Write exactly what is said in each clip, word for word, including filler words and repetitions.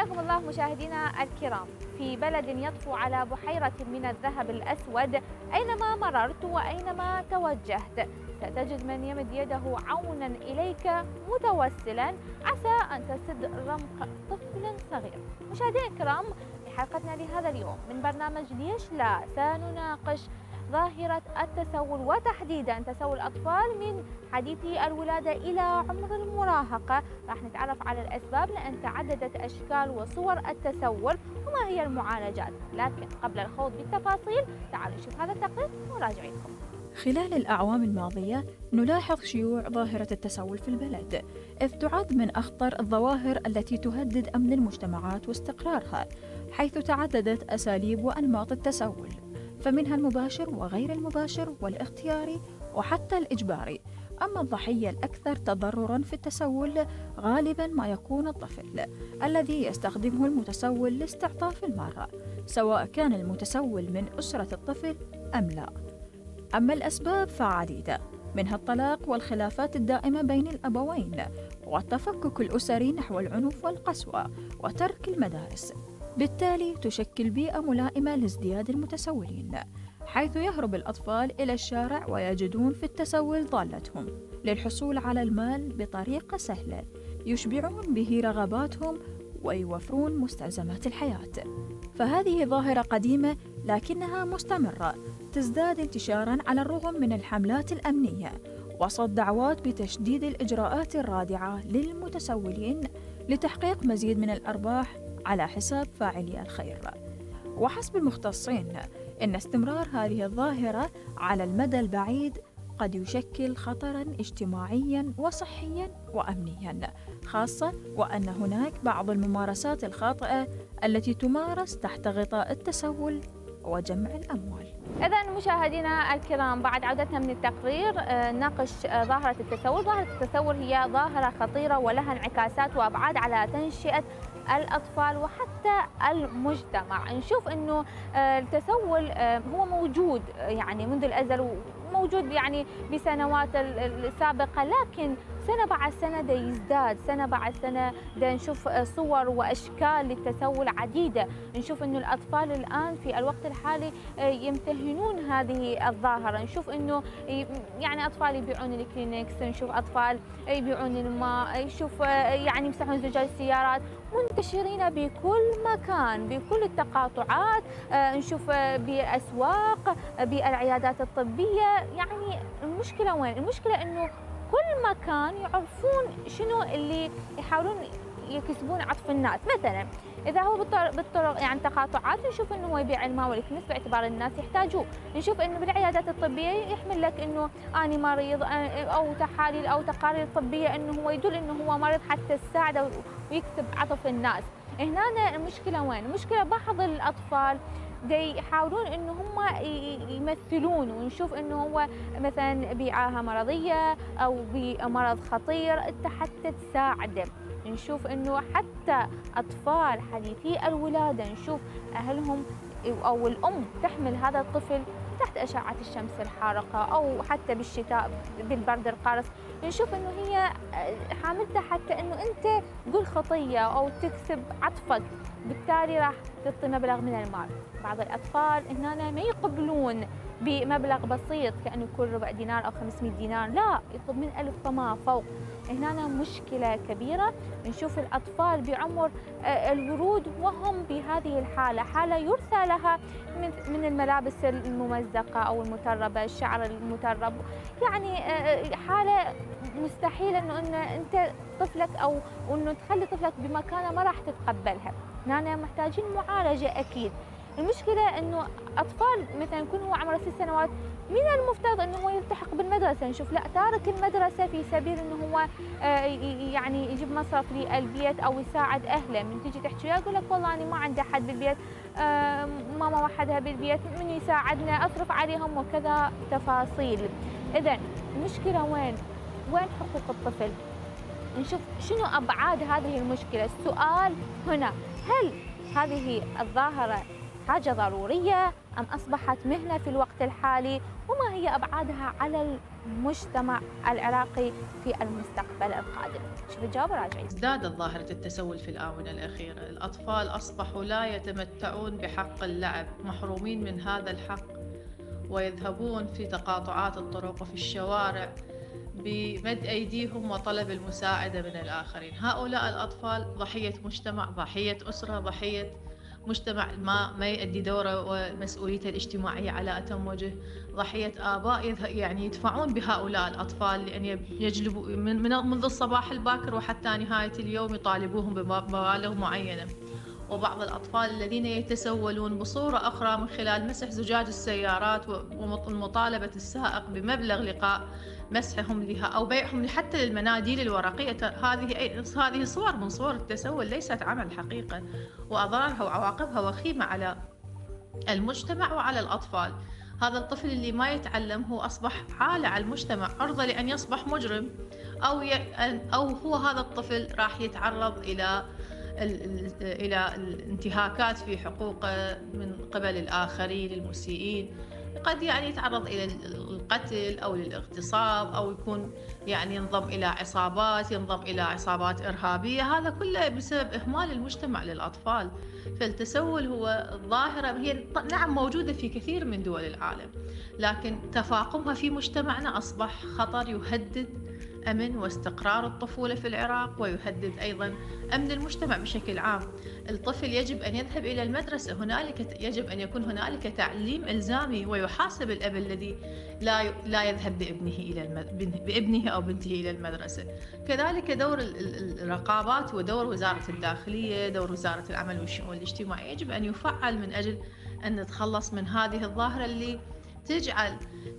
حياكم الله مشاهدينا الكرام. في بلد يطفو على بحيرة من الذهب الأسود، أينما مررت وأينما توجهت ستجد من يمد يده عونا إليك متوسلا عسى أن تسد رمق طفل صغير. مشاهدينا الكرام، في حلقتنا لهذا اليوم من برنامج ليش لا سنناقش ظاهرة التسول، وتحديدا تسول الأطفال من حديثي الولادة إلى عمر المراهقة. راح نتعرف على الأسباب لأن تعددت أشكال وصور التسول وما هي المعالجات. لكن قبل الخوض بالتفاصيل تعالوا نشوف هذا التقرير وراجعين لكم. خلال الأعوام الماضية نلاحظ شيوع ظاهرة التسول في البلد، إذ تعد من أخطر الظواهر التي تهدد أمن المجتمعات واستقرارها، حيث تعددت أساليب وأنماط التسول، فمنها المباشر وغير المباشر والاختياري وحتى الإجباري. أما الضحية الأكثر تضرراً في التسول غالباً ما يكون الطفل الذي يستخدمه المتسول لاستعطاف المرأة، سواء كان المتسول من أسرة الطفل أم لا. أما الأسباب فعديدة، منها الطلاق والخلافات الدائمة بين الأبوين، والتفكك الأسري نحو العنف والقسوة، وترك المدارس. بالتالي تشكل بيئة ملائمة لازدياد المتسولين، حيث يهرب الأطفال إلى الشارع ويجدون في التسول ضالتهم للحصول على المال بطريقة سهلة، يشبعون به رغباتهم ويوفرون مستلزمات الحياة. فهذه ظاهرة قديمة لكنها مستمرة، تزداد انتشاراً على الرغم من الحملات الأمنية وسط دعوات بتشديد الإجراءات الرادعة للمتسولين لتحقيق مزيد من الأرباح على حساب فاعلي الخير. وحسب المختصين إن استمرار هذه الظاهرة على المدى البعيد قد يشكل خطراً اجتماعياً وصحياً وأمنياً، خاصة وأن هناك بعض الممارسات الخاطئة التي تمارس تحت غطاء التسول وجمع الأموال. إذا مشاهدينا الكرام، بعد عودتنا من التقرير ناقش ظاهرة التسول. ظاهرة التسول هي ظاهرة خطيرة ولها انعكاسات وأبعاد على تنشئة الأطفال وحتى المجتمع. نشوف أنه التسول هو موجود يعني منذ الأزل، موجود يعني بسنوات السابقة، لكن سنة بعد سنة دا يزداد، سنة بعد سنة دا نشوف صور وأشكال للتسول عديدة. نشوف أنه الأطفال الآن في الوقت الحالي يمتهنون هذه الظاهرة. نشوف أنه يعني أطفال يبيعون الكلينكس، نشوف أطفال يبيعون الماء، نشوف يعني يمسحون زجاج السيارات، منتشرين بكل مكان بكل التقاطعات. نشوف بالأسواق، بالعيادات الطبية. يعني المشكلة وين؟ المشكلة أنه كل مكان يعرفون شنو اللي يحاولون يكسبون عطف الناس. مثلا اذا هو بالطرق يعني تقاطعات نشوف انه هو يبيع الماء والكنس باعتبار الناس يحتاجوه. نشوف انه بالعيادات الطبيه يحمل لك انه اني مريض او تحاليل او تقارير طبيه انه هو يدل انه هو مريض حتى تساعده ويكسب عطف الناس. هنا المشكله وين؟ المشكله بعض الاطفال دي يحاولون انه هم يمثلون، ونشوف انه هو مثلا بعاهه مرضيه او بمرض خطير انت حتى تساعده. نشوف انه حتى اطفال حديثي الولاده نشوف اهلهم او الام تحمل هذا الطفل تحت اشعه الشمس الحارقه او حتى بالشتاء بالبرد القارس. نشوف انه هي حاملته حتى انه انت تقول خطيه او تكسب عطفك، بالتالي راح تعطي مبلغ من المال. بعض الاطفال هنا ما يقبلون بمبلغ بسيط كانه يكون ربع دينار او خمسمئة دينار، لا، يطلب من ألف فما فوق. هنا مشكله كبيره. نشوف الاطفال بعمر الورود وهم بهذه الحاله، حاله يرثى لها من الملابس الممزقه او المتربه، الشعر المترب، يعني حاله مستحيل انه إن انت طفلك او انه تخلي طفلك بمكانه ما راح تتقبلها. هنا محتاجين معالجه اكيد. المشكله انه اطفال مثلا يكون هو عمره ست سنوات من المفترض انه هو يلتحق بالمدرسه، نشوف لا تارك المدرسه في سبيل انه هو يعني يجيب مصرف للبيت او يساعد اهله. من تيجي تحكي له يقول لك والله انا ما عندي احد بالبيت، ماما وحدها بالبيت، من يساعدنا، اصرف عليهم وكذا تفاصيل. اذا المشكله وين؟ وين حقوق الطفل؟ نشوف شنو ابعاد هذه المشكله. السؤال هنا، هل هذه الظاهره حاجة ضرورية أم أصبحت مهنة في الوقت الحالي؟ وما هي أبعادها على المجتمع العراقي في المستقبل القادم؟ شوف الجواب وراجعين. ازدادت ظاهرة التسول في الآونة الأخيرة، الأطفال أصبحوا لا يتمتعون بحق اللعب، محرومين من هذا الحق، ويذهبون في تقاطعات الطرق وفي الشوارع بمد أيديهم وطلب المساعدة من الآخرين. هؤلاء الأطفال ضحية مجتمع، ضحية أسرة، ضحية مجتمع ما ما يؤدي دوره ومسؤوليته الاجتماعية على أتم وجه، ضحية آباء يعني يدفعون بهؤلاء الأطفال لأن يجلبوا من منذ الصباح الباكر وحتى نهاية اليوم يطالبوهم بمبالغ معينة. وبعض الأطفال الذين يتسولون بصورة أخرى من خلال مسح زجاج السيارات ومطالبة السائق بمبلغ لقاء مسحهم لها أو بيعهم حتى للمناديل الورقية. هذه هذه صور من صور التسول، ليست عمل حقيقة، وأضرارها وعواقبها وخيمة على المجتمع وعلى الأطفال. هذا الطفل اللي ما يتعلم هو أصبح عالة على المجتمع، عرضة لأن يصبح مجرم، أو ي... أو هو هذا الطفل راح يتعرض إلى إلى الانتهاكات في حقوقه من قبل الآخرين المسيئين. قد يعني يتعرض إلى القتل أو للاغتصاب، أو يكون يعني ينضم إلى عصابات ينضم إلى عصابات إرهابية. هذا كله بسبب إهمال المجتمع للأطفال. فالتسول هو ظاهرة هي نعم موجودة في كثير من دول العالم، لكن تفاقمها في مجتمعنا أصبح خطر يهدد أمن واستقرار الطفولة في العراق، ويهدد أيضا أمن المجتمع بشكل عام. الطفل يجب أن يذهب إلى المدرسة، هنالك يجب أن يكون هنالك تعليم إلزامي، ويحاسب الأب الذي لا لا يذهب بابنه إلى بابنه أو بنته إلى المدرسة. كذلك دور الرقابات ودور وزارة الداخلية، دور وزارة العمل والشؤون الاجتماعية يجب أن يفعل من أجل أن نتخلص من هذه الظاهرة اللي تجعل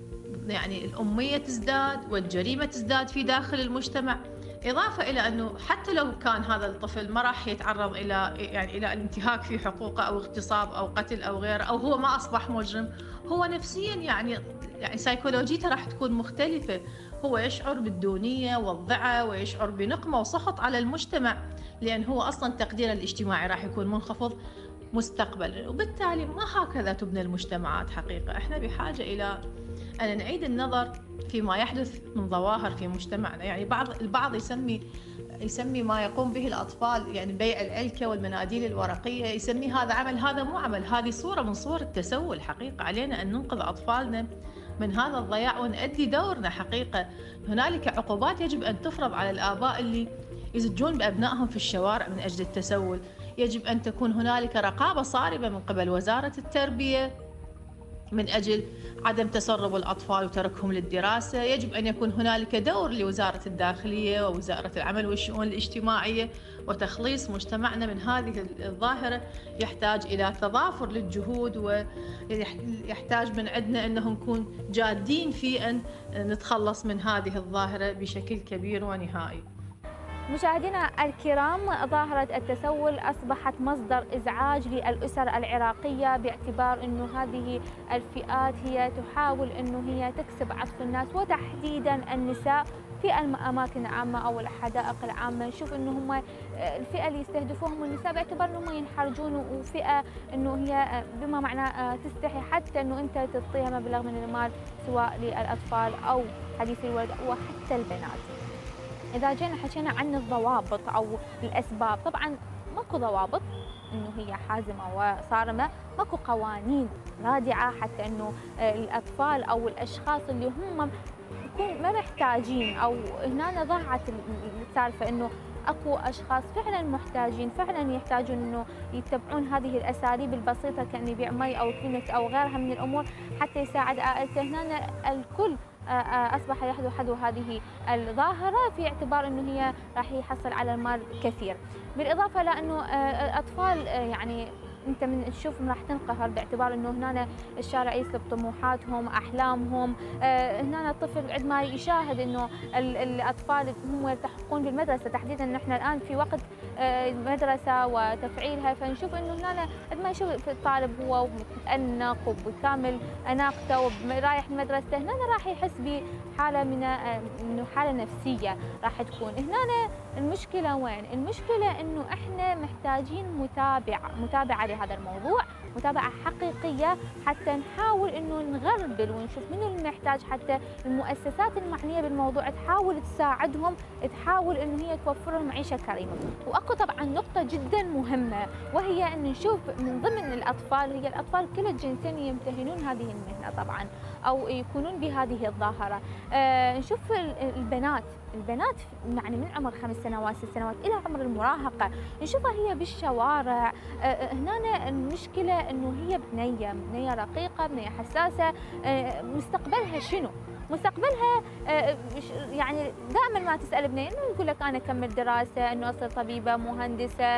يعني الأمية تزداد والجريمة تزداد في داخل المجتمع. إضافة إلى أنه حتى لو كان هذا الطفل ما راح يتعرض إلى يعني إلى الانتهاك في حقوقه أو اغتصاب أو قتل أو غيره، أو هو ما أصبح مجرم، هو نفسيا يعني يعني سيكولوجيته راح تكون مختلفة. هو يشعر بالدونية والضعة ويشعر بنقمة وسخط على المجتمع، لأن هو أصلا تقديره الاجتماعي راح يكون منخفض مستقبلا. وبالتالي ما هكذا تبنى المجتمعات حقيقة. احنا بحاجة إلى أن نعيد النظر فيما يحدث من ظواهر في مجتمعنا. يعني بعض البعض يسمي يسمي ما يقوم به الأطفال يعني بيع العلكة والمناديل الورقية، يسمي هذا عمل. هذا مو عمل، هذه صورة من صور التسول حقيقة. علينا أن ننقذ أطفالنا من هذا الضياع ونؤدي دورنا حقيقة. هنالك عقوبات يجب أن تفرض على الآباء اللي يزجون بأبنائهم في الشوارع من أجل التسول. يجب أن تكون هنالك رقابة صارمة من قبل وزارة التربية من أجل عدم تسرب الأطفال وتركهم للدراسة. يجب أن يكون هنالك دور لوزارة الداخلية ووزارة العمل والشؤون الاجتماعية وتخليص مجتمعنا من هذه الظاهرة. يحتاج إلى تضافر للجهود، ويحتاج من عندنا أنه نكون جادين في أن نتخلص من هذه الظاهرة بشكل كبير ونهائي. مشاهدينا الكرام، ظاهرة التسول أصبحت مصدر إزعاج للأسر العراقية، باعتبار أنه هذه الفئات هي تحاول أنه هي تكسب عطف الناس، وتحديدا النساء في الأماكن العامة أو الحدائق العامة. نشوف أنه هم الفئة اللي يستهدفوهم النساء باعتبار أنهم ينحرجون، وفئة أنه هي بما معناه تستحي حتى أنه أنت تعطيها مبلغ من المال سواء للأطفال أو حديثي الولد وحتى البنات. إذا جينا حكينا عن الضوابط أو الأسباب، طبعا ماكو ضوابط إنه هي حازمة وصارمة، ماكو قوانين رادعة حتى إنه الأطفال أو الأشخاص اللي هم يكون ما محتاجين، أو هنا ضاعت السالفة إنه اكو اشخاص فعلا محتاجين، فعلا يحتاجون انه يتبعون هذه الاساليب البسيطه كان يبيع مي او كلينك او غيرها من الامور حتى يساعد عائلته. هنا الكل اصبح يحذو حذو هذه الظاهره في اعتبار انه هي راح يحصل على المال كثير، بالاضافه لانه الاطفال يعني انت من تشوفهم راح تنقهر باعتبار انه هنا الشارع يسلب طموحاتهم احلامهم. آه هنا الطفل عندما يشاهد انه الاطفال هم يلتحقون بالمدرسه، تحديدا نحن الان في وقت آه المدرسه وتفعيلها، فنشوف انه هنا عندما يشوف الطالب هو متأنق وبكامل اناقته ورايح مدرسته، هنا راح يحس بحاله من انه حاله نفسيه راح تكون. هنا المشكله وين؟ المشكله انه احنا محتاجين متابعه متابعه لهذا الموضوع، متابعة حقيقية حتى نحاول إنه نغربل ونشوف منو المحتاج، حتى المؤسسات المعنية بالموضوع تحاول تساعدهم، تحاول إنه هي توفر لهم معيشة كريمة. وأكو طبعا نقطة جدا مهمة، وهي أن نشوف من ضمن الأطفال، هي الأطفال كلا الجنسين يمتهنون هذه المهنة طبعا أو يكونون بهذه الظاهرة. آه نشوف البنات البنات يعني من عمر خمس سنوات ست سنوات إلى عمر المراهقة نشوفها هي بالشوارع. آه هنا المشكلة إنه هي بنية بنية رقيقة، بنية حساسة. آه مستقبلها شنو؟ مستقبلها يعني دائما ما تسال ابني انه يقول لك انا اكمل دراسه، انه اصير طبيبه، مهندسه،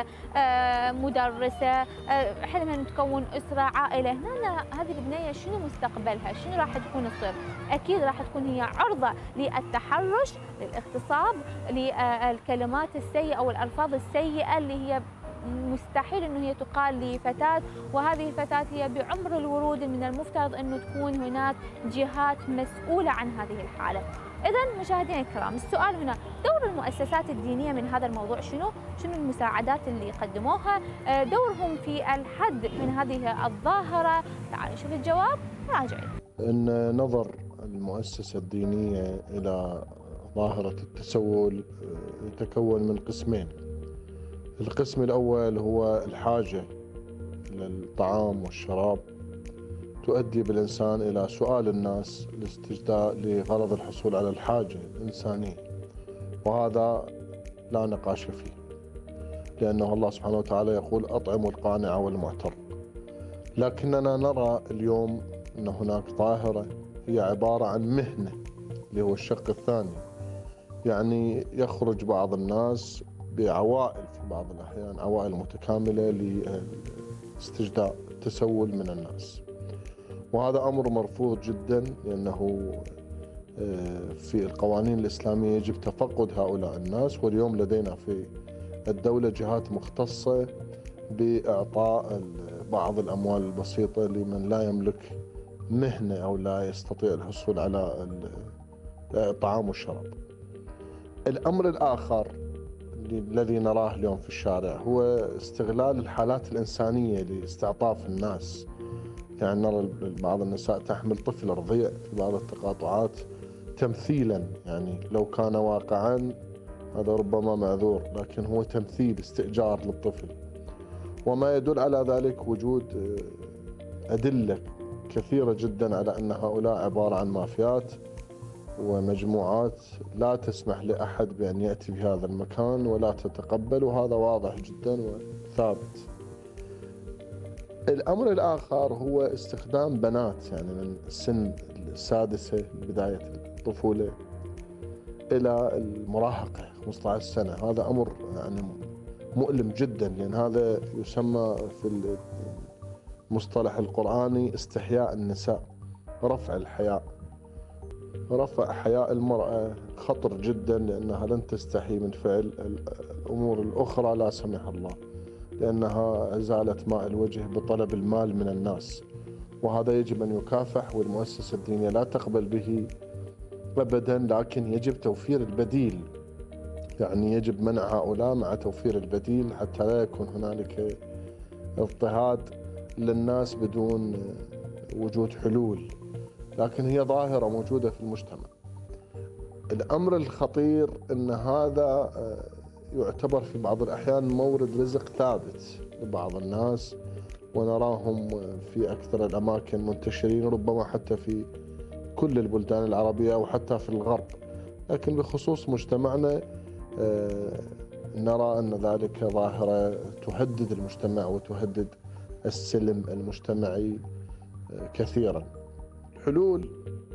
مدرسه، حلمها انه تكون اسره، عائله. هنا هذه البنيه شنو مستقبلها؟ شنو راح تكون تصير؟ اكيد راح تكون هي عرضه للتحرش، للاغتصاب، للكلمات السيئه او الالفاظ السيئه اللي هي مستحيل انه هي تقال لفتاة، وهذه الفتاة هي بعمر الورود. من المفترض انه تكون هناك جهات مسؤولة عن هذه الحالة. اذا مشاهدينا الكرام، السؤال هنا دور المؤسسات الدينية من هذا الموضوع شنو؟ شنو المساعدات اللي قدموها؟ دورهم في الحد من هذه الظاهرة؟ تعالوا نشوف الجواب راجعين. ان نظر المؤسسة الدينية الى ظاهرة التسول يتكون من قسمين. القسم الأول هو الحاجة للطعام والشراب تؤدي بالإنسان إلى سؤال الناس لاستجداء لغرض الحصول على الحاجة الإنسانية، وهذا لا نقاش فيه، لأنه الله سبحانه وتعالى يقول أطعموا القانع والمعتر. لكننا نرى اليوم أن هناك ظاهرة هي عبارة عن مهنة، اللي هو الشق الثاني. يعني يخرج بعض الناس بعوائل في بعض الأحيان، عوائل متكاملة لاستجداء التسول من الناس، وهذا أمر مرفوض جدا، لأنه في القوانين الإسلامية يجب تفقد هؤلاء الناس. واليوم لدينا في الدولة جهات مختصة بإعطاء بعض الأموال البسيطة لمن لا يملك مهنة أو لا يستطيع الحصول على الطعام والشراب. الأمر الآخر الذي نراه اليوم في الشارع هو استغلال الحالات الإنسانية لاستعطاف الناس. يعني نرى بعض النساء تحمل طفل رضيع في بعض التقاطعات تمثيلا، يعني لو كان واقعا هذا ربما معذور، لكن هو تمثيل، استئجار للطفل. وما يدل على ذلك وجود أدلة كثيرة جدا على أن هؤلاء عبارة عن مافيات ومجموعات لا تسمح لأحد بأن يأتي بهذا المكان ولا تتقبل، وهذا واضح جدا وثابت. الأمر الآخر هو استخدام بنات يعني من السن السادسة، بداية الطفولة إلى المراهقة خمسة عشر سنة. هذا أمر يعني مؤلم جدا، لأن هذا يسمى في المصطلح القرآني استحياء النساء، رفع الحياء. رفع حياء المرأة خطر جدا، لأنها لن تستحي من فعل الأمور الأخرى لا سمح الله، لأنها أزالة ماء الوجه بطلب المال من الناس، وهذا يجب أن يكافح، والمؤسسة الدينية لا تقبل به أبدا. لكن يجب توفير البديل، يعني يجب منع هؤلاء مع توفير البديل حتى لا يكون هنالك اضطهاد للناس بدون وجود حلول. لكن هي ظاهرة موجودة في المجتمع. الأمر الخطير أن هذا يعتبر في بعض الأحيان مورد رزق ثابت لبعض الناس، ونراهم في أكثر الأماكن منتشرين، ربما حتى في كل البلدان العربية أو حتى في الغرب. لكن بخصوص مجتمعنا نرى أن ذلك ظاهرة تهدد المجتمع وتهدد السلم المجتمعي كثيرا. الحلول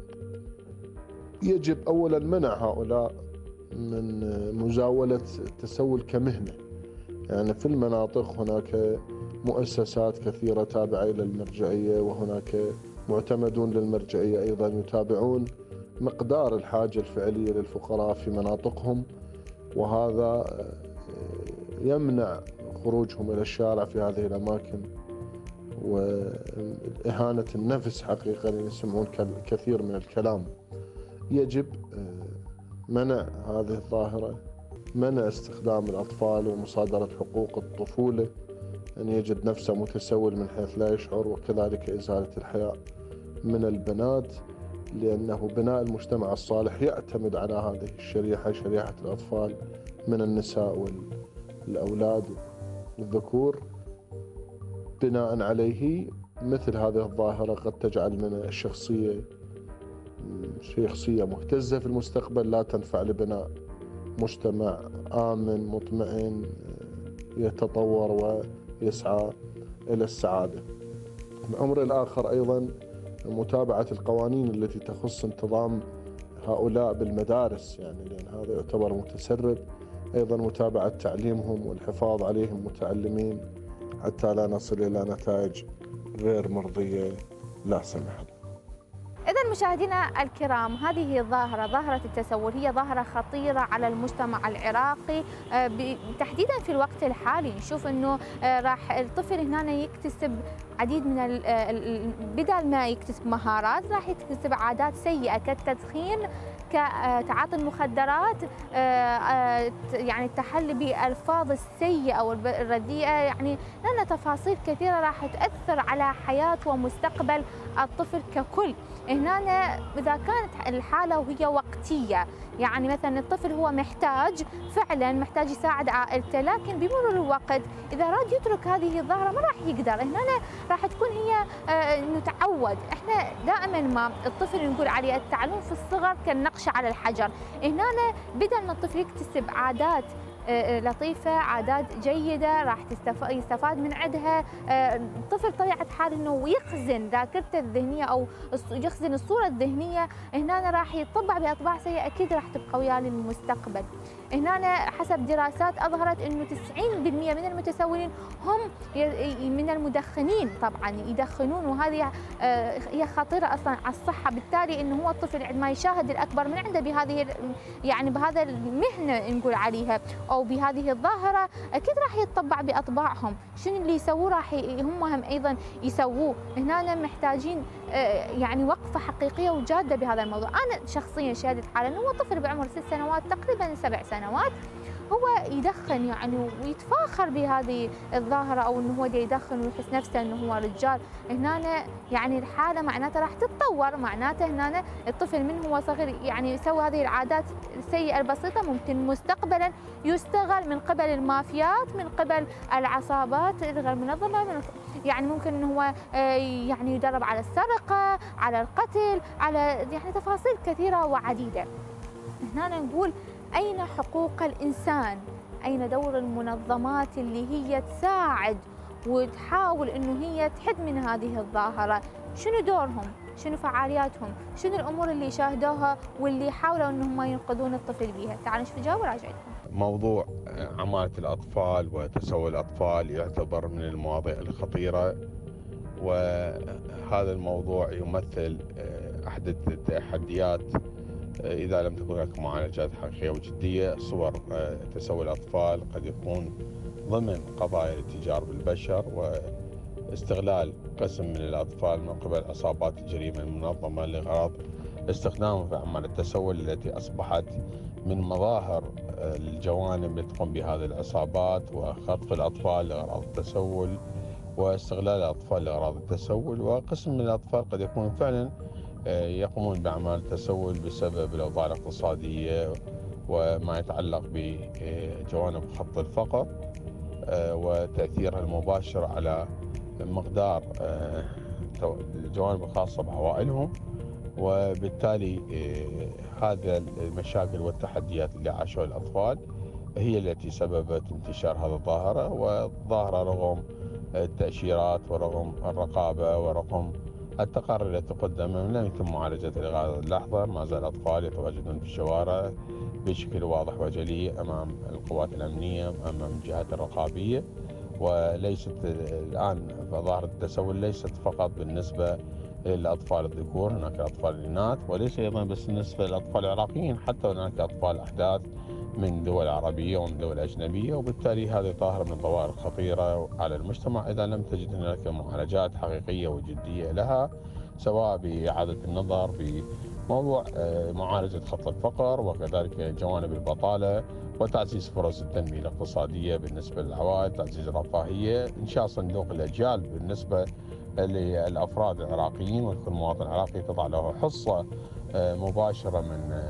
يجب أولا منع هؤلاء من مزاولة التسول كمهنة. يعني في المناطق هناك مؤسسات كثيرة تابعة إلى المرجعية، وهناك معتمدون للمرجعية أيضا يتابعون مقدار الحاجة الفعلية للفقراء في مناطقهم، وهذا يمنع خروجهم إلى الشارع في هذه الأماكن، وإهانة النفس حقيقة يسمعون كثير من الكلام. يجب منع هذه الظاهرة، منع استخدام الأطفال ومصادرة حقوق الطفولة أن يجد نفسه متسول من حيث لا يشعر، وكذلك إزالة الحياء من البنات، لأنه بناء المجتمع الصالح يعتمد على هذه الشريحة، شريحة الأطفال من النساء والأولاد والذكور. بناء عليه مثل هذه الظاهرة قد تجعل من الشخصية شخصية مهتزة في المستقبل، لا تنفع لبناء مجتمع آمن مطمئن يتطور ويسعى إلى السعادة. الأمر الآخر أيضا متابعة القوانين التي تخص انتظام هؤلاء بالمدارس، يعني لأن هذا يعتبر متسرب. أيضا متابعة تعليمهم والحفاظ عليهم متعلمين حتى لا نصل إلى نتائج غير مرضية لا سمح الله. إذا مشاهدينا الكرام، هذه الظاهرة ظاهرة التسول هي ظاهرة خطيرة على المجتمع العراقي تحديدا في الوقت الحالي. نشوف انه راح الطفل هنا يكتسب عديد من بدل ما يكتسب مهارات راح يكتسب عادات سيئة كالتدخين، كتعاطي المخدرات، يعني التحلي بالألفاظ السيئة والرديئة. يعني لنا تفاصيل كثيرة راح تأثر على حياة ومستقبل الطفل ككل. هنا إذا كانت الحالة وهي وقتية، يعني مثلا الطفل هو محتاج فعلا محتاج يساعد عائلته، لكن بمرور الوقت إذا راد يترك هذه الظاهرة ما راح يقدر. هنا راح تكون هي انه تعود. احنا دائما ما الطفل نقول عليه التعلم في الصغر كالنقش على الحجر. هنا بدل ما الطفل يكتسب عادات لطيفة، عادات جيدة راح يستفاد من عندها، الطفل طبيعة حال انه يخزن ذاكرته الذهنية او يخزن الصورة الذهنية، هنا راح يطبع بأطباع سيئة اكيد راح تبقى وياه للمستقبل. هنا حسب دراسات اظهرت انه تسعين بالمئة من المتسولين هم من المدخنين، طبعا يدخنون، وهذه هي خطيرة اصلا على الصحة. بالتالي انه هو الطفل عندما يشاهد الاكبر من عنده بهذه يعني بهذا المهنة نقول عليها او بهذه الظاهرة، اكيد راح يتطبع باطباعهم. شنو اللي يسووه راح هم هم ايضا يسووه. هنا محتاجين يعني وقفة حقيقية وجادة بهذا الموضوع. انا شخصيا شهدت حالا انه هو طفل بعمر ست سنوات تقريبا سبع سنوات هو يدخن يعني ويتفاخر بهذه الظاهرة، او انه هو يدخن ويحس نفسه انه هو رجال. هنا يعني الحالة معناتها راح تتطور، معناته هنا الطفل من هو صغير يعني يسوي هذه العادات السيئة البسيطة ممكن مستقبلا يستغل من قبل المافيات، من قبل العصابات الغير منظمة، من يعني ممكن انه هو يعني يدرب على السرقة، على القتل، على يعني تفاصيل كثيرة وعديدة. هنا نقول أين حقوق الإنسان؟ أين دور المنظمات اللي هي تساعد وتحاول إنه هي تحد من هذه الظاهرة؟ شنو دورهم؟ شنو فعالياتهم؟ شنو الأمور اللي شاهدوها واللي حاولوا إنهم ينقذون الطفل بها؟ تعالوا نشوف الجواب وراجع لكم. موضوع عمالة الأطفال وتسول الأطفال يعتبر من المواضيع الخطيرة، وهذا الموضوع يمثل أحد التحديات إذا لم تكن هناك معالجات حقيقية وجدية. صور تسول الأطفال قد يكون ضمن قضايا الاتجار بالبشر واستغلال قسم من الأطفال من قبل عصابات الجريمة المنظمة لغرض استخدامهم في أعمال التسول التي أصبحت من مظاهر الجوانب التي تقوم بهذه العصابات، وخطف الأطفال لغرض التسول واستغلال الأطفال لأغراض التسول. وقسم من الأطفال قد يكون فعلا يقومون بأعمال التسول بسبب الأوضاع الاقتصادية وما يتعلق بجوانب خط الفقر وتأثيرها المباشر على مقدار الجوانب الخاصة بعوائلهم، وبالتالي هذه المشاكل والتحديات اللي عاشوها الأطفال هي التي سببت انتشار هذه الظاهرة. والظاهرة رغم التأشيرات ورغم الرقابة ورغم التقارير التي تقدم لم يتم معالجتها لغاية اللحظة. ما زال الأطفال يتواجدون في الشوارع بشكل واضح وجلي أمام القوات الأمنية أمام الجهات الرقابية. وليست الآن ظاهرة التسول ليست فقط بالنسبة للأطفال الذكور، هناك أطفال الإناث، وليس أيضا بس بالنسبة للأطفال العراقيين، حتى هناك أطفال أحداث من دول عربية ومن دول أجنبية. وبالتالي هذه ظاهرة من الظواهر الخطيرة على المجتمع إذا لم تجد هناك معالجات حقيقية وجدية لها، سواء بإعادة النظر موضوع معالجة خط الفقر وكذلك جوانب البطالة وتعزيز فرص التنمية الاقتصادية بالنسبة للعوائل، تعزيز الرفاهية، إنشاء صندوق الأجيال بالنسبة للأفراد العراقيين، وكل مواطن عراقي تضع له حصة مباشرة من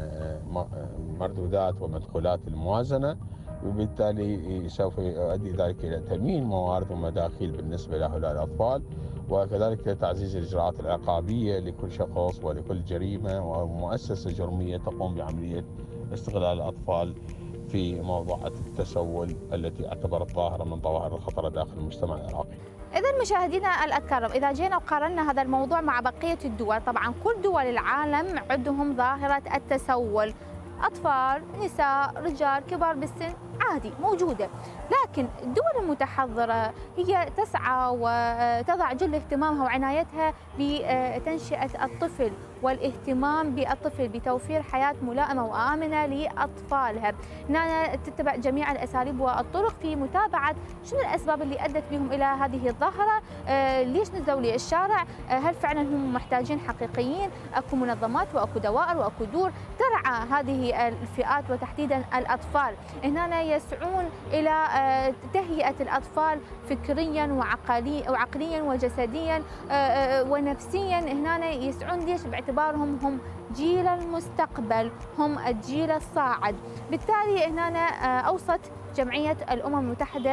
مردودات ومدخولات الموازنة، وبالتالي سوف يؤدي ذلك إلى تأمين موارد ومداخيل بالنسبة لهؤلاء الأطفال، وكذلك تعزيز الإجراءات العقابية لكل شخص ولكل جريمة ومؤسسة جرمية تقوم بعملية استغلال الأطفال في موضوعات التسول التي اعتبرت ظاهرة من ظواهر الخطر داخل المجتمع العراقي. إذا مشاهدينا الأكارم، إذا جينا وقارنا هذا الموضوع مع بقية الدول، طبعا كل دول العالم عندهم ظاهرة التسول، أطفال، نساء، رجال، كبار بالسن، عادي موجودة. لكن الدول المتحضرة هي تسعى وتضع جل اهتمامها وعنايتها بتنشئة الطفل والاهتمام بالطفل بتوفير حياة ملائمة وآمنة لأطفالها. هنا تتبع جميع الأساليب والطرق في متابعة شنو الأسباب اللي أدت بهم إلى هذه الظاهرة، آه ليش نزلوا للشارع، آه هل فعلا هم محتاجين حقيقيين، أكو منظمات وأكو دوائر وأكو دور ترعى هذه الفئات وتحديدا الأطفال. هنا يسعون إلى آه تهيئة الأطفال فكريا وعقليا وعقليا وجسديا آه آه ونفسيا. هنا يسعون ليش؟ باعتبارهم هم جيل المستقبل، هم الجيل الصاعد. بالتالي هنا أوصت جمعية الأمم المتحدة،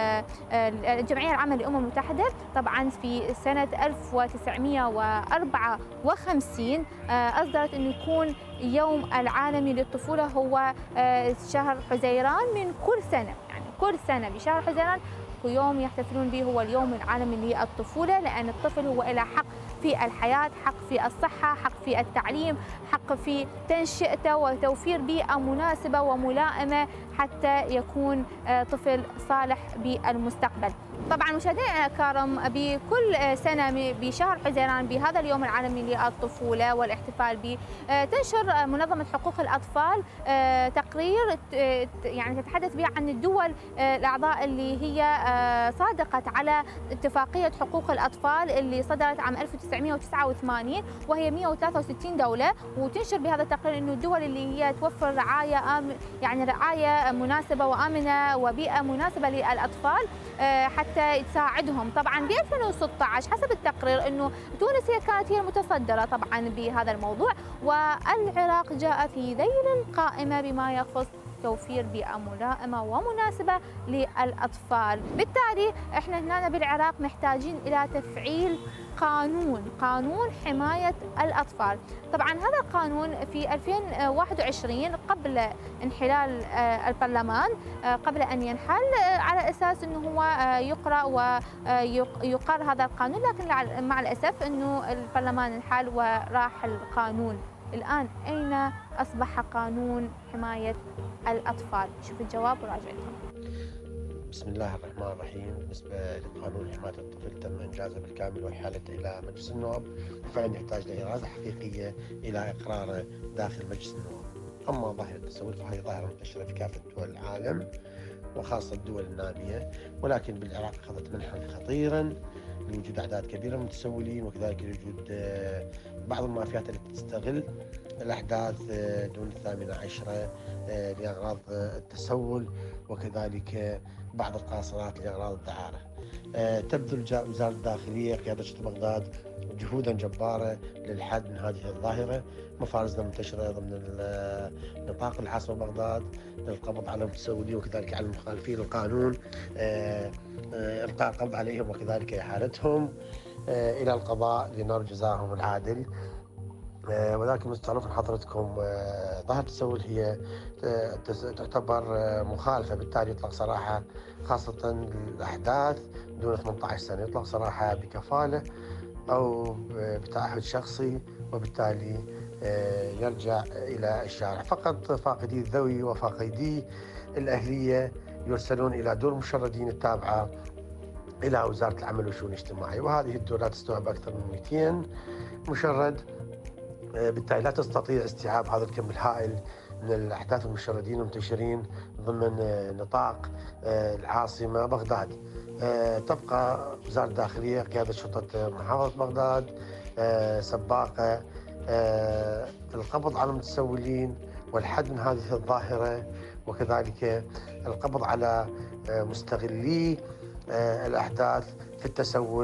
الجمعية العامة للأمم المتحدة طبعا في سنة ألف وتسعمئة وأربعة وخمسين أصدرت أن يكون يوم العالمي للطفولة هو شهر حزيران من كل سنة، يعني كل سنة بشهر حزيران يوم يحتفلون به هو اليوم العالمي للطفولة، لأن الطفل هو له حق في الحياة، حق في الصحة، حق في التعليم، حق في تنشئته وتوفير بيئة مناسبة وملائمة حتى يكون طفل صالح بالمستقبل. طبعا مشاهدينا الكرام، بكل سنة بشهر حزيران بهذا اليوم العالمي للطفولة والاحتفال به تنشر منظمة حقوق الأطفال تقرير يعني تتحدث به عن الدول الأعضاء اللي هي صادقت على اتفاقية حقوق الأطفال اللي صدرت عام ألف وتسعمئة وتسعة وثمانين، وهي مئة وثلاثة وستين دولة، وتنشر بهذا التقرير انه الدول اللي هي توفر رعاية آم يعني رعاية مناسبة وآمنة وبيئة مناسبة للأطفال حتى تساعدهم. طبعا ب ألفين وستة عشر حسب التقرير انه تونس هي كانت هي المتصدرة طبعا بهذا الموضوع، والعراق جاء في ذيل القائمة بما يخص توفير بيئة ملائمة ومناسبة للأطفال. بالتالي احنا هنا بالعراق محتاجين إلى تفعيل قانون قانون حماية الأطفال. طبعا هذا القانون في ألفين وواحد وعشرين قبل انحلال البرلمان، قبل أن ينحل، على أساس أنه هو يقرأ ويقر هذا القانون، لكن مع الأسف أنه البرلمان انحل وراح القانون. الآن أين أصبح قانون حماية الأطفال؟ شوف الجواب وراجع لكم. بسم الله الرحمن الرحيم. بالنسبة لقانون حماية الطفل تم إنجازه بالكامل وإحالته إلى مجلس النواب، وفعلا يحتاج لإرادة حقيقية إلى إقراره داخل مجلس النواب. أما ظاهرة التسول فهي ظاهرة منتشرة في كافة دول العالم وخاصة الدول النامية، ولكن بالعراق أخذت منحا خطيرا لوجود أعداد كبيرة من المتسولين، وكذلك لوجود بعض المافيات التي تستغل الأحداث دون الثامنة عشرة لأغراض التسول، وكذلك بعض القاصرات لأغراض الدعارة. تبذل وزارة الداخلية قيادة شرطة بغداد جهودا جبارة للحد من هذه الظاهرة، مفارزنا منتشرة ضمن نطاق العاصمة بغداد للقبض على المتسولين وكذلك على المخالفين للقانون، إلقاء القبض عليهم وكذلك إحالتهم إلى القضاء لنال جزاهم العادل. ولكن مستعرف من حضرتكم ظاهرة التسول هي تعتبر مخالفة، بالتالي يطلق صراحة خاصة الأحداث دون ثمانية عشر سنة، يطلق صراحة بكفالة أو بتعهد شخصي، وبالتالي يرجع إلى الشارع. فقط فاقدي الذوي وفاقدي الأهلية يرسلون إلى دور مشردين التابعة إلى وزارة العمل والشؤون الاجتماعية، وهذه الدور لا تستوعب أكثر من مئتين مشرد، بالتالي لا تستطيع استيعاب هذا الكم الهائل من الأحداث المشردين المنتشرين ضمن نطاق العاصمة بغداد. تبقى وزارة الداخلية قيادة شرطة محافظة بغداد سباقة القبض على المتسولين والحد من هذه الظاهرة، وكذلك القبض على مستغلي الأحداث في التسول.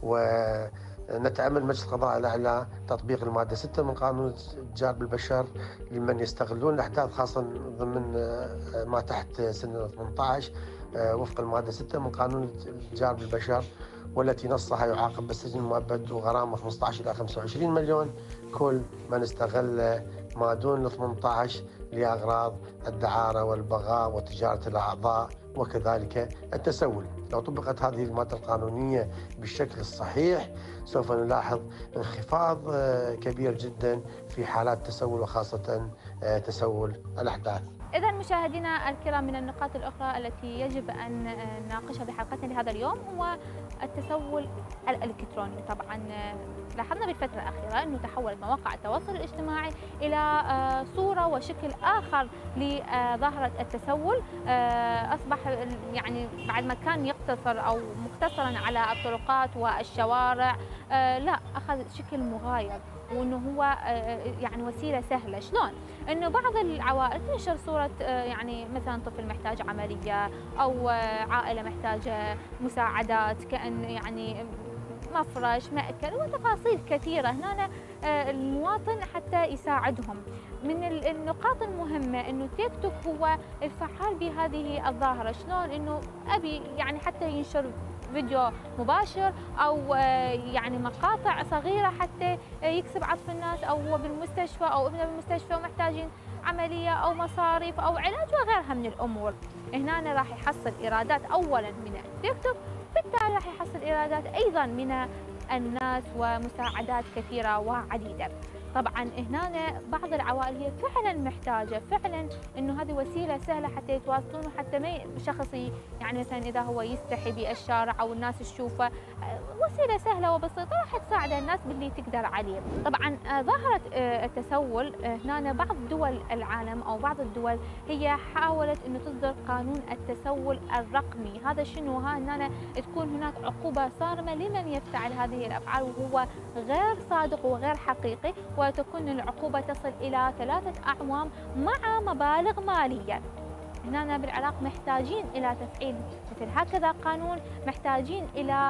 ونتأمل مجلس القضاء الأعلى تطبيق المادة ستة من قانون التجار بالبشر لمن يستغلون الأحداث، خاصة ضمن ما تحت سن ثمانية عشر وفق المادة ستة من قانون التجار بالبشر، والتي نصها يعاقب بالسجن المؤبد وغرامة خمسة عشر إلى خمسة وعشرين مليون كل من استغل ما دون ال ثمانية عشر لأغراض الدعارة والبغاء وتجارة الأعضاء وكذلك التسول. لو طبقت هذه المادة القانونية بالشكل الصحيح سوف نلاحظ انخفاض كبير جدا في حالات التسول، وخاصة تسول الأحداث. إذا مشاهدينا الكرام، من النقاط الأخرى التي يجب أن نناقشها بحلقتنا لهذا اليوم هو التسول الإلكتروني. طبعا لاحظنا بالفترة الأخيرة أنه تحولت مواقع التواصل الاجتماعي إلى صورة وشكل آخر لظاهرة التسول. أصبح يعني بعد ما كان يقتصر أو مقتصرا على الطرقات والشوارع، لا، أخذ شكل مغاير، وانه هو يعني وسيله سهله. شلون؟ انه بعض العوائل تنشر صوره يعني مثلا طفل محتاج عمليه او عائله محتاجه مساعدات، كأن يعني مفرش، مأكل وتفاصيل كثيره هنا المواطن حتى يساعدهم. من النقاط المهمه انه تيك توك هو الفعال بهذه الظاهره. شلون؟ انه ابي يعني حتى ينشر فيديو مباشر او يعني مقاطع صغيره حتى يكسب عطف الناس، او هو بالمستشفى او ابنه بالمستشفى ومحتاجين عمليه او مصاريف او علاج وغيرها من الامور. هنا راح يحصل ايرادات اولا من التيك توك، بالتالي راح يحصل ايرادات ايضا من الناس ومساعدات كثيره وعديده. طبعا هنا بعض العوائل هي فعلا محتاجه فعلا انه هذه وسيله سهله حتى يتواصلون، وحتى ما شخص يعني مثلا اذا هو يستحي بالشارع او الناس تشوفه، وسيله سهله وبسيطه راح تساعد الناس باللي تقدر عليه. طبعا ظاهره التسول هنا بعض دول العالم او بعض الدول هي حاولت انه تصدر قانون التسول الرقمي. هذا شنو؟ ها هنا تكون هناك عقوبه صارمه لمن يفتعل هذه الافعال وهو غير صادق وغير حقيقي، وتكون العقوبة تصل إلى ثلاثة أعوام مع مبالغ مالية. هنا بالعراق محتاجين إلى تفعيل مثل هكذا قانون، محتاجين إلى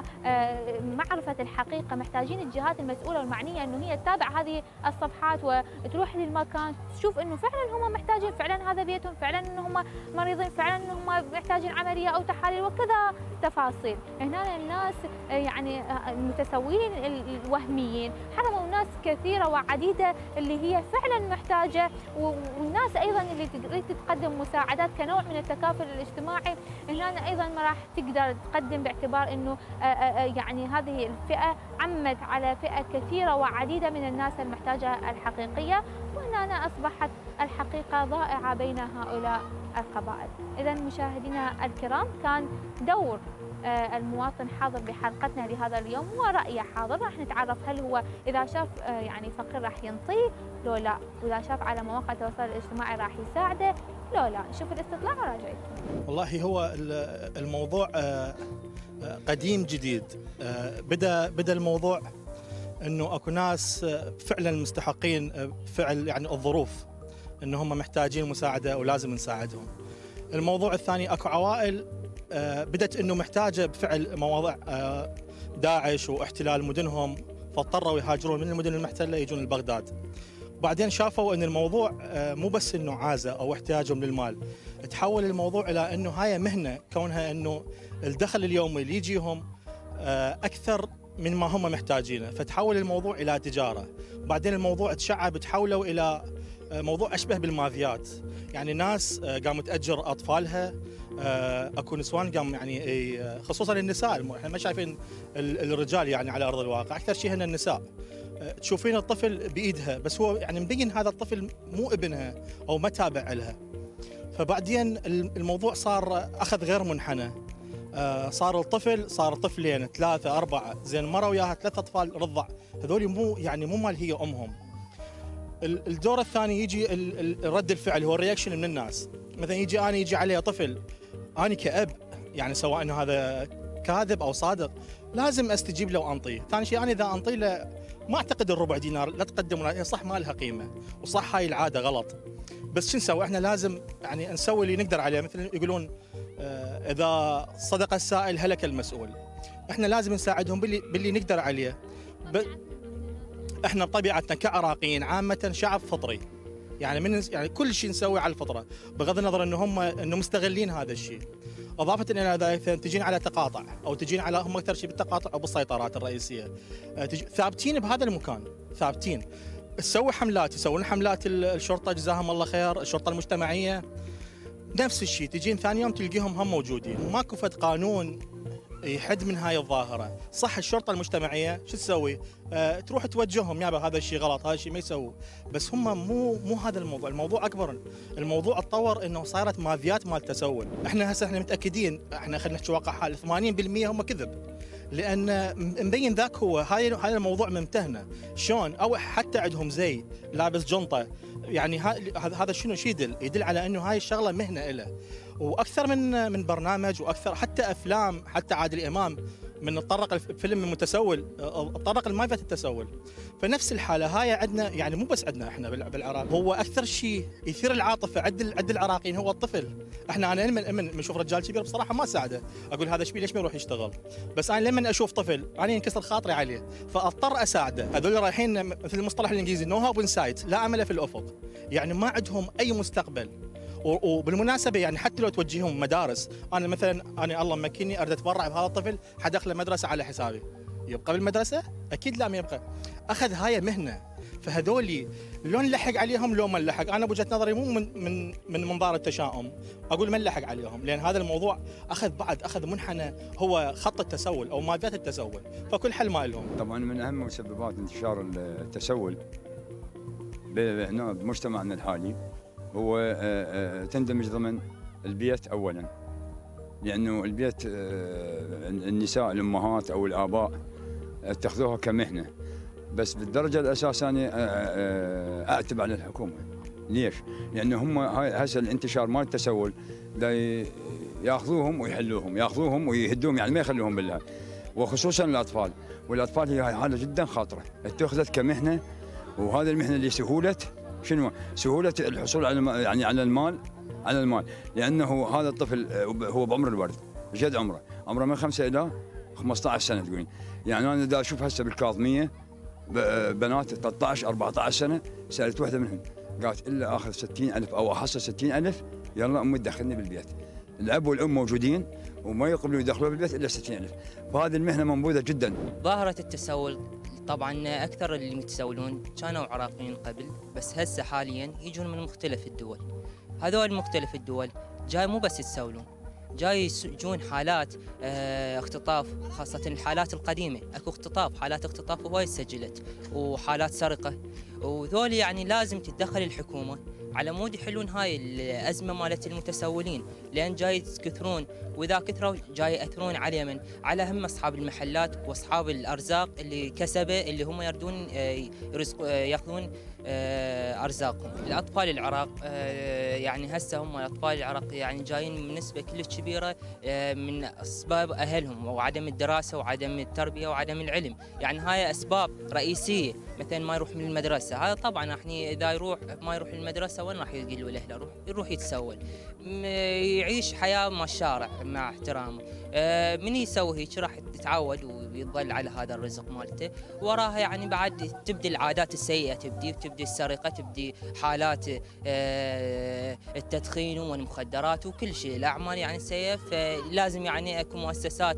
معرفة الحقيقة، محتاجين الجهات المسؤولة والمعنية أنه هي تتابع هذه الصفحات وتروح للمكان تشوف أنه فعلا هم محتاجين، فعلا هذا بيتهم، فعلا أنه هم مريضين، فعلا أنه هم محتاجين عملية أو تحاليل وكذا تفاصيل. هنا الناس يعني المتسولين الوهميين حرموا ناس كثيرة وعديدة اللي هي فعلا محتاجة، والناس أيضا اللي تريد تقدم مساعدات كنوع من التكافل الاجتماعي. هنا ايضا ما راح تقدر تقدم باعتبار انه يعني هذه الفئه عمت على فئه كثيره وعديده من الناس المحتاجه الحقيقيه، وهنا اصبحت الحقيقه ضائعه بين هؤلاء القبائل. اذا مشاهدينا الكرام، كان دور المواطن حاضر بحلقتنا لهذا اليوم ورأيه حاضر. راح نتعرف هل هو إذا شاف يعني فقير راح ينطيه لو لا، وإذا شاف على مواقع التواصل الاجتماعي راح يساعده لو لا. نشوف الاستطلاع وراجعين. والله هو الموضوع قديم جديد. بدا بدا الموضوع انه اكو ناس فعلا مستحقين فعل يعني الظروف انه هم محتاجين مساعده ولازم نساعدهم. الموضوع الثاني اكو عوائل بدت انه محتاجه بفعل مواضيع داعش واحتلال مدنهم، فاضطروا يهاجرون من المدن المحتله يجون لبغداد. وبعدين شافوا ان الموضوع مو بس انه عازه او احتياجهم للمال، تحول الموضوع الى انه هاي مهنه، كونها انه الدخل اليومي اللي يجيهم اكثر من ما هم محتاجينه، فتحول الموضوع الى تجاره. وبعدين الموضوع تشعب، تحولوا الى موضوع اشبه بالمافيات، يعني ناس قامت تاجر اطفالها، اكو نسوان قام يعني خصوصا النساء، احنا ما شايفين الرجال يعني على ارض الواقع، اكثر شيء هن النساء. تشوفين الطفل بايدها بس هو يعني مبين هذا الطفل مو ابنها او ما تابع لها. فبعدين الموضوع صار اخذ غير منحنى، صار الطفل صار طفلين ثلاثه اربعه، زين مره وياها ثلاث اطفال رضع، هذول مو يعني مو مال هي امهم. الدور الثاني يجي رد الفعل، هو الرياكشن من الناس. مثلا يجي انا يجي علي طفل، انا كأب يعني سواء انه هذا كاذب او صادق لازم استجيب له وانطيه. ثاني شيء انا اذا انطي له ما اعتقد الربع دينار لا تقدم ولا هي صح ما لها قيمه وصح هاي العاده غلط، بس شو نسوي؟ احنا لازم يعني نسوي اللي نقدر عليه، مثل يقولون آه اذا صدق السائل هلك المسؤول. احنا لازم نساعدهم باللي باللي نقدر عليه. ب... احنا بطبيعتنا كعراقيين عامه شعب فطري، يعني من يعني كل شيء نسوي على الفطره، بغض النظر انه هم انه مستغلين هذا الشيء. اضافه الى ذلك تجين على تقاطع او تجين على هم اكثر شيء بالتقاطع او بالسيطرات الرئيسيه. تجي ثابتين بهذا المكان، ثابتين. تسوي حملات، يسوون حملات الشرطه جزاهم الله خير، الشرطه المجتمعيه نفس الشيء، تجين ثاني يوم تلقيهم هم موجودين. ماكو فد قانون يحد من هاي الظاهره. صح الشرطه المجتمعيه شو تسوي؟ أه تروح توجههم يابا هذا الشيء غلط، هذا الشيء ما يسووا، بس هم مو مو هذا الموضوع، الموضوع اكبر. الموضوع اتطور انه صارت مافيات مال تسول. احنا هسه احنا متاكدين، احنا خلينا نحكي واقع حال ثمانين بالمئة هم كذب، لان مبين ذاك هو هاي هاي الموضوع ممتهنه. شلون؟ او حتى عندهم زي لابس جنطه، يعني هذا شنو شو يدل؟ يدل على انه هاي الشغله مهنه له. واكثر من من برنامج واكثر حتى افلام، حتى عادل امام من تطرق الفيلم المتسول تطرق لمافيا التسول. فنفس الحاله هاي عندنا، يعني مو بس عندنا احنا بالعراق. هو اكثر شيء يثير العاطفه عند عند العراقيين هو الطفل. احنا انا لما من نشوف رجال كبير بصراحه ما ساعده، اقول هذا شبيه ليش ما يروح يشتغل؟ بس انا لما اشوف طفل انا ينكسر خاطري عليه، فاضطر اساعده. هذول رايحين مثل المصطلح الانجليزي نو هوب ان سايت، لا امل في الافق، يعني ما عندهم اي مستقبل. وبالمناسبه يعني حتى لو توجههم مدارس، انا مثلا انا الله مكني اريد اتبرع بهذا الطفل حدخله مدرسه على حسابي، يبقى بالمدرسه؟ اكيد لا ما يبقى. اخذ هاي مهنه، فهذولي لو نلحق عليهم لو ما نلحق. انا بوجهه نظري مو من من من منظار التشاؤم، اقول ما نلحق عليهم، لان هذا الموضوع اخذ بعد اخذ منحنى هو خط التسول او مافيات التسول، فكل حل ما لهم. طبعا من اهم مسببات انتشار التسول هنا بمجتمعنا الحالي هو تندمج ضمن البيت اولا، لانه البيت النساء الامهات او الاباء اتخذوها كمهنه، بس بالدرجه الاساس انا اعتب على الحكومه. ليش؟ لانه هم هسه الانتشار مال التسول دا ياخذوهم ويحلوهم، ياخذوهم ويهدوهم، يعني ما يخلوهم بالله، وخصوصا الاطفال. والاطفال هي حاله جدا خطره، اتخذت كمهنه، وهذه المهنه اللي سهوله شنو؟ سهوله الحصول على يعني على المال، على المال، لانه هذا الطفل هو بعمر الورد، جد عمره، عمره من خمسة الى خمسة عشر سنه تقولين. يعني انا دا اشوف هسه بالكاظميه بنات ثلاثة عشر أربعة عشر سنه، سالت وحده منهم قالت الا اخذ ستين ألف او احصل ستين ألف يلا امي تدخلني بالبيت. الاب والام موجودين وما يقبلوا يدخلوا بالبيت الا ستين ألف، فهذه المهنه منبوذه جدا. ظاهره التسول طبعا اكثر اللي متسولون كانوا عراقيين قبل، بس هسه حاليا يجون من مختلف الدول. هذول مختلف الدول جاي مو بس يتسولون، جاي يجون حالات اه اختطاف، خاصة الحالات القديمة، اكو اختطاف، حالات اختطاف هواي سجلت، وحالات سرقة، وذول يعني لازم تتدخل الحكومة على مود يحلون هاي الأزمة مالت المتسولين، لأن جاي يكثرون، وإذا كثروا جاي يأثرون على من؟ على هم أصحاب المحلات وأصحاب الأرزاق اللي كسبه، اللي هم يردون يرزق ياخذون أرزاقهم. الأطفال العراق يعني هسه هم الأطفال العراق يعني جايين بنسبة كلش كبيرة من أسباب أهلهم، وعدم الدراسة وعدم التربية وعدم العلم، يعني هاي أسباب رئيسية. مثلا ما يروح من المدرسة، هذا طبعا احنا إذا يروح ما يروح المدرسة وين راح يقول له الأهل؟ يروح يروح يتسول، يعيش حياة مع الشارع مع احترامه. من يسوي هيك راح يتعود ويظل على هذا الرزق مالته، وراها يعني بعد تبدي العادات السيئة، تبدي تبدي السرقة، تبدي حالات التدخين والمخدرات وكل شيء، الأعمال يعني السيئة. فلازم يعني اكو مؤسسات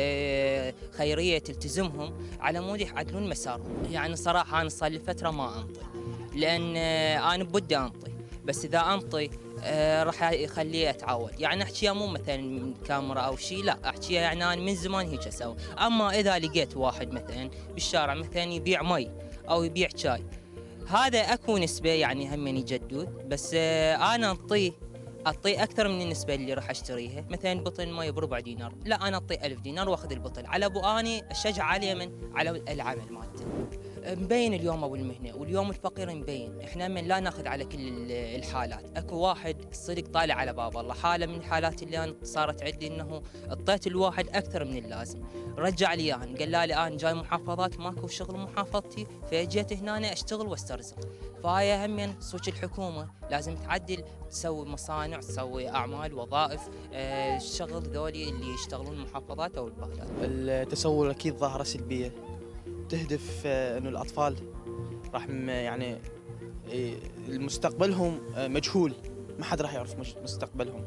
خيرية تلتزمهم على مود يعدلون مسارهم. يعني صراحة أنا صار لي فترة ما أنطي، لأن أنا بدي أنطي، بس إذا أنطي آه راح يخليه اتعود. يعني احكيها مو مثلا من كاميرا او شيء، لا احكيها يعني انا من زمان هيك اسوي. اما اذا لقيت واحد مثلا بالشارع مثلا يبيع مي او يبيع شاي، هذا اكو نسبه يعني همني جدود، بس آه انا انطيه اعطيه اكثر من النسبه اللي راح اشتريها. مثلا بطل مي بربع دينار، لا انا اعطيه ألف دينار واخذ البطل، على ابو اني اشجع عليه من على العمل مالته. مبين اليوم ابو المهنه واليوم الفقير مبين، احنا من لا ناخذ على كل الحالات، اكو واحد صدق طالع على باب الله، حاله من الحالات اللي انا صارت عندي انه اعطيت الواحد اكثر من اللازم، رجع لي اياها، قال لي انا جاي محافظات ماكو شغل محافظتي، فجيت هنا اشتغل واسترزق، فهي هم صوت الحكومه لازم تعدل، تسوي مصانع، تسوي اعمال، وظائف، آه الشغل ذولي اللي يشتغلون المحافظات او البلدات. التسول اكيد ظاهره سلبيه تهدف انه الاطفال راح يعني مستقبلهم مجهول، ما حد راح يعرف مستقبلهم.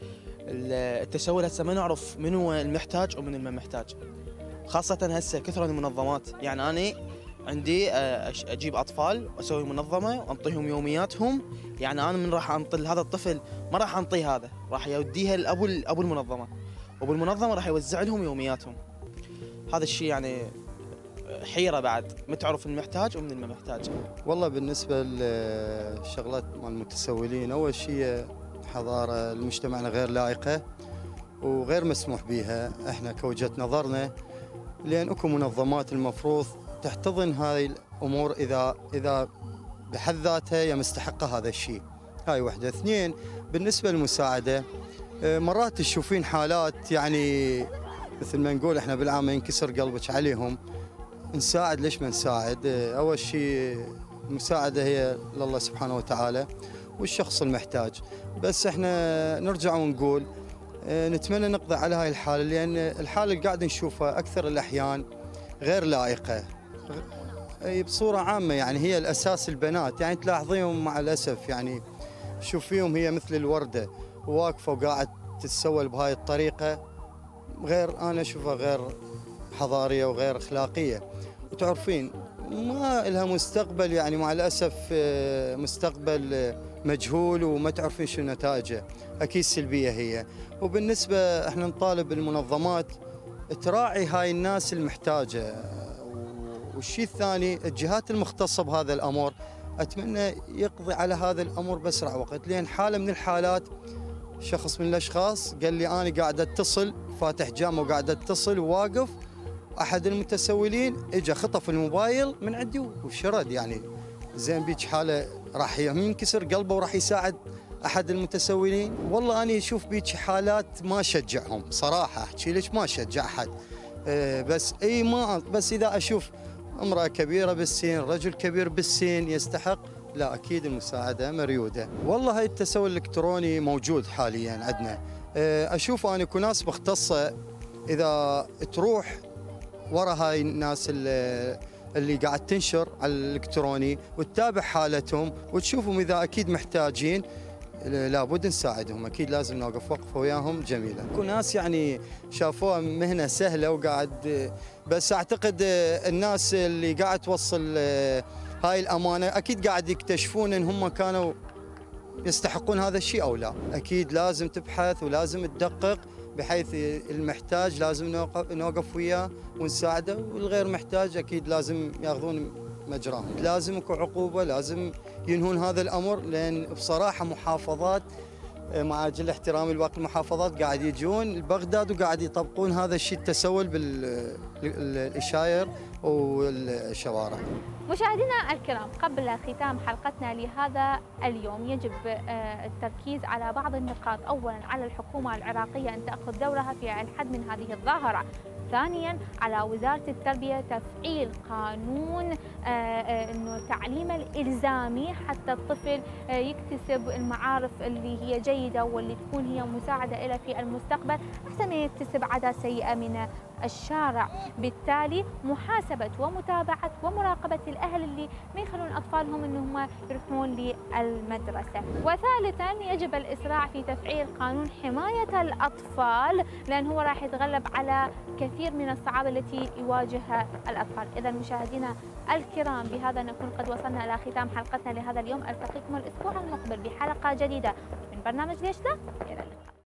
التسول هسه ما نعرف من هو المحتاج ومن الما محتاج، خاصة هسه كثرة المنظمات، يعني أنا عندي أجيب أطفال وأسوي منظمة وأنطيهم يومياتهم، يعني أنا من راح أنطي هذا الطفل ما راح أنطيه هذا، راح يوديها لأبو أبو المنظمة، وأبو المنظمة راح يوزع لهم يومياتهم. هذا الشيء يعني حيرة بعد، ما تعرف المحتاج ومن الما محتاج. والله بالنسبة للشغلات مال المتسولين، أول شيء حضارة لمجتمعنا غير لائقة وغير مسموح بها احنا كوجهة نظرنا، لأن اكو منظمات المفروض تحتضن هاي الأمور إذا إذا بحد ذاتها هي مستحقة هذا الشيء. هاي وحدة. اثنين، بالنسبة للمساعدة، مرات تشوفين حالات يعني مثل ما نقول احنا بالعامة ينكسر قلبك عليهم. نساعد ليش ما نساعد؟ أول شيء المساعدة هي لله سبحانه وتعالى والشخص المحتاج، بس احنا نرجع ونقول نتمنى نقضي على هاي الحالة، لأن الحالة اللي قاعد نشوفها أكثر الأحيان غير لائقة بصورة عامة. يعني هي الأساس البنات، يعني تلاحظيهم مع الأسف يعني شوفيهم هي مثل الوردة واقفة وقاعد تتسول بهاي الطريقة، غير أنا أشوفها غير حضارية وغير أخلاقية. وتعرفين ما لها مستقبل، يعني مع الأسف مستقبل مجهول وما تعرفين شو نتائجه، أكيد سلبية هي. وبالنسبة احنا نطالب المنظمات تراعي هاي الناس المحتاجة. والشيء الثاني الجهات المختصة بهذا الأمر أتمنى يقضي على هذا الأمر بأسرع وقت، لأن حالة من الحالات شخص من الأشخاص قال لي أنا قاعد أتصل، فاتح جامعة وقاعد أتصل وواقف، أحد المتسولين إجا خطف الموبايل من عندي وشرد. يعني زين بيك حالة راح ينكسر قلبه وراح يساعد أحد المتسولين؟ والله أنا أشوف بيك حالات ما أشجعهم صراحة، أحكي لك ما أشجع أحد. أه بس أي ما بس إذا أشوف امرأة كبيرة بالسن، رجل كبير بالسن يستحق، لا أكيد المساعدة مريودة. والله هاي التسول الإلكتروني موجود حاليا عندنا. أه أشوف أنا أكو ناس مختصة إذا تروح ورا هاي الناس اللي اللي قاعد تنشر على الالكتروني وتتابع حالتهم وتشوفهم اذا اكيد محتاجين لابد نساعدهم، اكيد لازم نوقف وقفه وياهم جميله. اكو ناس يعني شافوها مهنه سهله وقاعد، بس اعتقد الناس اللي قاعد توصل هاي الامانه اكيد قاعد يكتشفون ان هم كانوا يستحقون هذا الشيء او لا. اكيد لازم تبحث ولازم تدقق، بحيث المحتاج لازم نوقف وياه ونساعده، والغير محتاج اكيد لازم ياخذون مجراهم. لازم اكو عقوبه، لازم ينهون هذا الامر، لان بصراحه محافظات مع جل احترامي لباقي المحافظات قاعد يجون بغداد وقاعد يطبقون هذا الشيء، التسول بالاشاير والشوارع. مشاهدينا الكرام، قبل ختام حلقتنا لهذا اليوم يجب التركيز على بعض النقاط. أولا على الحكومة العراقية أن تأخذ دورها في الحد من هذه الظاهرة. ثانيا على وزارة التربية تفعيل قانون انه التعليم الالزامي حتى الطفل يكتسب المعارف اللي هي جيدة واللي تكون هي مساعدة له في المستقبل، احسن ما يكتسب عادات سيئة من الشارع. بالتالي محاسبة ومتابعة ومراقبة الأهل اللي ما يخلون أطفالهم أنهم يروحون للمدرسة. وثالثا يجب الإسراع في تفعيل قانون حماية الأطفال، لأن هو راح يتغلب على كثير من الصعاب التي يواجهها الأطفال. إذا مشاهدينا الكرام، بهذا نكون قد وصلنا إلى ختام حلقتنا لهذا اليوم. ألتقيكم الأسبوع المقبل بحلقة جديدة من برنامج ليش لا؟ إلى اللقاء.